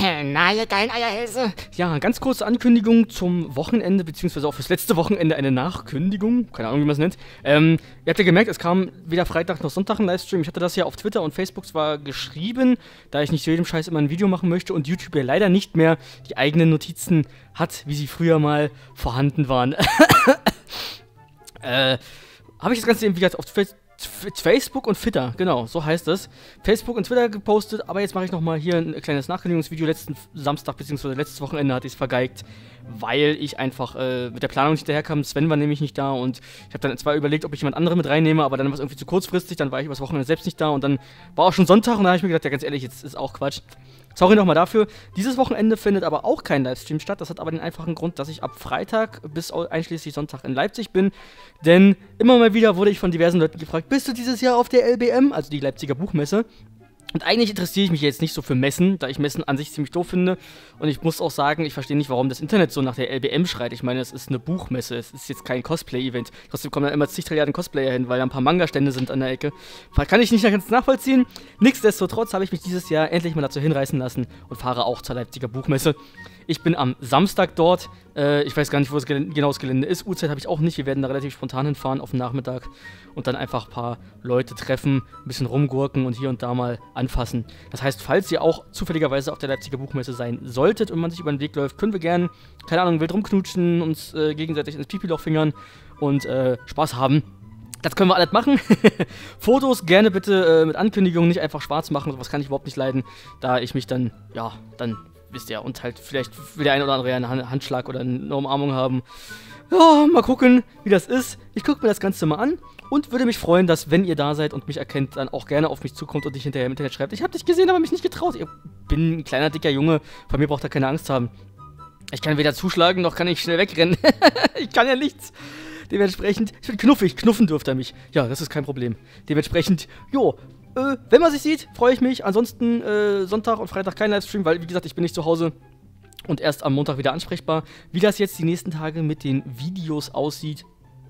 Na, ihr geilen Eierhälse. Ja, ganz kurze Ankündigung zum Wochenende, beziehungsweise auch fürs letzte Wochenende eine Nachkündigung. Keine Ahnung, wie man es nennt. Ihr habt ja gemerkt, es kam weder Freitag noch Sonntag ein Livestream. Ich hatte das ja auf Twitter und Facebook zwar geschrieben, da ich nicht zu jedem Scheiß immer ein Video machen möchte und YouTube ja leider nicht mehr die eigenen Notizen hat, wie sie früher mal vorhanden waren. Habe ich das Ganze eben, wie gesagt, auf Facebook und Twitter, genau, so heißt es. Facebook und Twitter gepostet, aber jetzt mache ich nochmal hier ein kleines Nachkündigungsvideo. Letzten Samstag bzw. letztes Wochenende hatte ich es vergeigt, weil ich einfach mit der Planung nicht hinterherkam. Sven war nämlich nicht da und ich habe dann zwar überlegt, ob ich jemand anderen mit reinnehme, aber dann war es irgendwie zu kurzfristig, dann war ich übers Wochenende selbst nicht da und dann war auch schon Sonntag und da habe ich mir gedacht, ja ganz ehrlich, jetzt ist auch Quatsch. Sorry nochmal dafür. Dieses Wochenende findet aber auch kein Livestream statt. Das hat aber den einfachen Grund, dass ich ab Freitag bis einschließlich Sonntag in Leipzig bin. Denn immer mal wieder wurde ich von diversen Leuten gefragt, bist du dieses Jahr auf der LBM, also die Leipziger Buchmesse? Und eigentlich interessiere ich mich jetzt nicht so für Messen, da ich Messen an sich ziemlich doof finde. Und ich muss auch sagen, ich verstehe nicht, warum das Internet so nach der LBM schreit. Ich meine, es ist eine Buchmesse, es ist jetzt kein Cosplay-Event. Trotzdem kommen da immer zig Trilliarden Cosplayer hin, weil da ein paar Manga-Stände sind an der Ecke. Kann ich nicht ganz nachvollziehen. Nichtsdestotrotz habe ich mich dieses Jahr endlich mal dazu hinreißen lassen und fahre auch zur Leipziger Buchmesse. Ich bin am Samstag dort. Ich weiß gar nicht, wo das genau das Gelände ist. Uhrzeit habe ich auch nicht. Wir werden da relativ spontan hinfahren auf den Nachmittag und dann einfach ein paar Leute treffen, ein bisschen rumgurken und hier und da mal anfassen. Das heißt, falls ihr auch zufälligerweise auf der Leipziger Buchmesse sein solltet und man sich über den Weg läuft, können wir gerne, keine Ahnung, wild rumknutschen, uns gegenseitig ins Pipi-Loch fingern und Spaß haben. Das können wir alles machen. Fotos gerne bitte mit Ankündigungen, nicht einfach schwarz machen. Sowas kann ich überhaupt nicht leiden, da ich mich dann, ja, dann wisst ihr, und halt vielleicht will der eine oder andere ja einen Handschlag oder eine Umarmung haben. Ja, mal gucken, wie das ist. Ich gucke mir das Ganze mal an und würde mich freuen, dass, wenn ihr da seid und mich erkennt, dann auch gerne auf mich zukommt und nicht hinterher im Internet schreibt. Ich habe dich gesehen, aber mich nicht getraut. Ich bin ein kleiner, dicker Junge. Von mir braucht er keine Angst haben. Ich kann weder zuschlagen, noch kann ich schnell wegrennen. Ich kann ja nichts. Dementsprechend, ich bin knuffig. Knuffen dürft ihr mich. Ja, das ist kein Problem. Dementsprechend, jo. Wenn man sich sieht, freue ich mich. Ansonsten Sonntag und Freitag kein Livestream, weil, wie gesagt, ich bin nicht zu Hause und erst am Montag wieder ansprechbar. Wie das jetzt die nächsten Tage mit den Videos aussieht,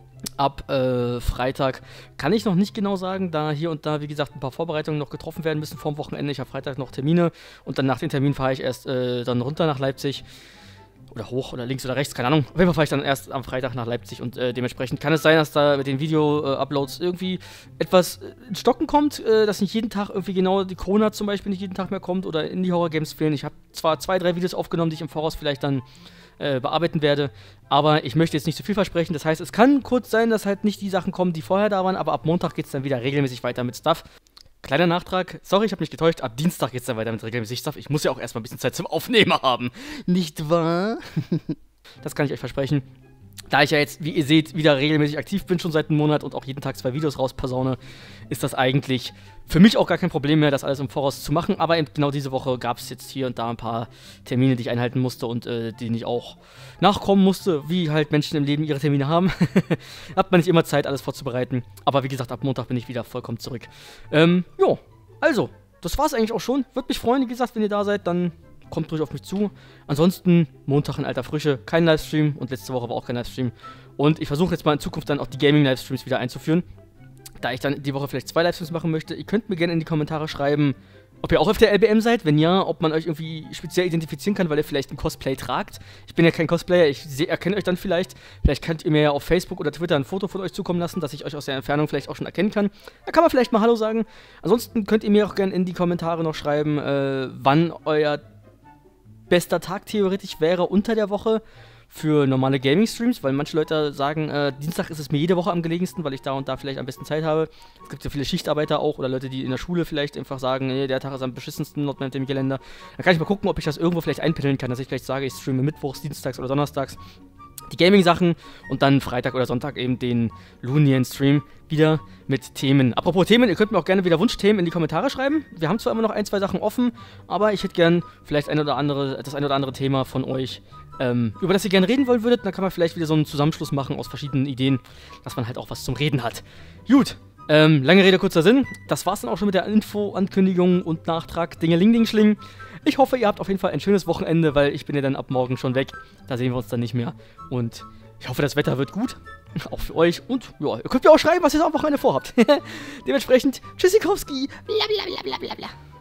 ab Freitag, kann ich noch nicht genau sagen, da hier und da, wie gesagt, ein paar Vorbereitungen noch getroffen werden müssen vorm Wochenende. Ich habe Freitag noch Termine und dann nach dem Termin fahre ich erst dann runter nach Leipzig. Oder hoch oder links oder rechts, keine Ahnung. Auf jeden Fall fahre ich dann erst am Freitag nach Leipzig und dementsprechend kann es sein, dass da mit den Video-Uploads irgendwie etwas in Stocken kommt, dass nicht jeden Tag irgendwie genau die Corona zum Beispiel nicht jeden Tag mehr kommt oder Indie-Horror-Games fehlen. Ich habe zwar 2, 3 Videos aufgenommen, die ich im Voraus vielleicht dann bearbeiten werde, aber ich möchte jetzt nicht zu viel versprechen. Das heißt, es kann kurz sein, dass halt nicht die Sachen kommen, die vorher da waren, aber ab Montag geht es dann wieder regelmäßig weiter mit Stuff. Kleiner Nachtrag, sorry, ich habe mich getäuscht, ab Dienstag geht's dann weiter mit regelmäßig Stuff. Ich muss ja auch erstmal ein bisschen Zeit zum Aufnehmen haben. Nicht wahr? Das kann ich euch versprechen. Da ich ja jetzt, wie ihr seht, wieder regelmäßig aktiv bin, schon seit einem Monat und auch jeden Tag 2 Videos rauspersaune, ist das eigentlich für mich auch gar kein Problem mehr, das alles im Voraus zu machen. Aber eben genau diese Woche gab es jetzt hier und da ein paar Termine, die ich einhalten musste und denen ich auch nachkommen musste, wie halt Menschen im Leben ihre Termine haben. Hat man nicht immer Zeit, alles vorzubereiten. Aber wie gesagt, ab Montag bin ich wieder vollkommen zurück. Jo, also, das war's eigentlich auch schon. Würde mich freuen, wie gesagt, wenn ihr da seid, dann kommt ruhig auf mich zu. Ansonsten Montag in alter Frische, kein Livestream und letzte Woche war auch kein Livestream. Und ich versuche jetzt mal in Zukunft dann auch die Gaming-Livestreams wieder einzuführen, da ich dann die Woche vielleicht 2 Livestreams machen möchte. Ihr könnt mir gerne in die Kommentare schreiben, ob ihr auch auf der LBM seid, wenn ja, ob man euch irgendwie speziell identifizieren kann, weil ihr vielleicht ein Cosplay tragt. Ich bin ja kein Cosplayer, ich erkenne euch dann vielleicht. Vielleicht könnt ihr mir ja auf Facebook oder Twitter ein Foto von euch zukommen lassen, dass ich euch aus der Entfernung vielleicht auch schon erkennen kann. Da kann man vielleicht mal Hallo sagen. Ansonsten könnt ihr mir auch gerne in die Kommentare noch schreiben, wann euer bester Tag theoretisch wäre unter der Woche für normale Gaming-Streams, weil manche Leute sagen, Dienstag ist es mir jede Woche am gelegensten, weil ich da und da vielleicht am besten Zeit habe. Es gibt ja viele Schichtarbeiter auch oder Leute, die in der Schule vielleicht einfach sagen, nee, der Tag ist am beschissensten laut meinem Kalender. Dann kann ich mal gucken, ob ich das irgendwo vielleicht einpendeln kann, dass ich vielleicht sage, ich streame mittwochs, dienstags oder donnerstags die Gaming-Sachen und dann Freitag oder Sonntag eben den Lunien-Stream wieder mit Themen. Apropos Themen, ihr könnt mir auch gerne wieder Wunschthemen in die Kommentare schreiben. Wir haben zwar immer noch 1, 2 Sachen offen, aber ich hätte gern vielleicht das ein oder andere Thema von euch, über das ihr gerne reden wollen würdet. Dann kann man vielleicht wieder so einen Zusammenschluss machen aus verschiedenen Ideen, dass man halt auch was zum Reden hat. Gut, lange Rede, kurzer Sinn. Das war's dann auch schon mit der Info, Ankündigung und Nachtrag. Dingeling-Ding-Schling. Ich hoffe, ihr habt auf jeden Fall ein schönes Wochenende, weil ich bin ja dann ab morgen schon weg. Da sehen wir uns dann nicht mehr. Und ich hoffe, das Wetter wird gut. Auch für euch. Und ja, ihr könnt mir auch schreiben, was ihr am Wochenende vorhabt. Dementsprechend, Tschüssikowski. Blablabla.